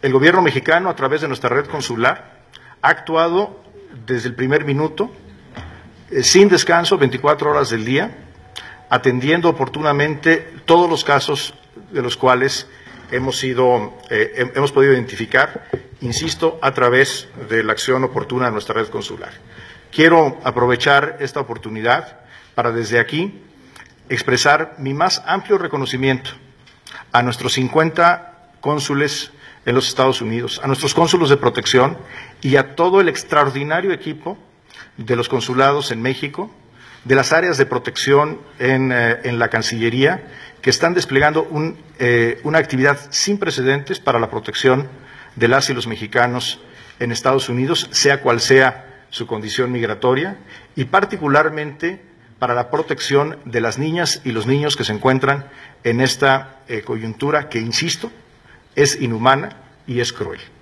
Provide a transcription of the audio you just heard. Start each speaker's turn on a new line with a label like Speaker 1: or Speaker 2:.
Speaker 1: El gobierno mexicano, a través de nuestra red consular, ha actuado desde el primer minuto, sin descanso, 24 horas del día, atendiendo oportunamente todos los casos de los cuales hemos podido identificar, insisto, a través de la acción oportuna de nuestra red consular. Quiero aprovechar esta oportunidad para desde aquí expresar mi más amplio reconocimiento a nuestros 50 cónsules en los Estados Unidos, a nuestros cónsulos de protección y a todo el extraordinario equipo de los consulados en México, de las áreas de protección en la Cancillería, que están desplegando una actividad sin precedentes para la protección de las y los mexicanos en Estados Unidos, sea cual sea su condición migratoria, y particularmente para la protección de las niñas y los niños que se encuentran en esta coyuntura que, insisto, es inhumana y es cruel.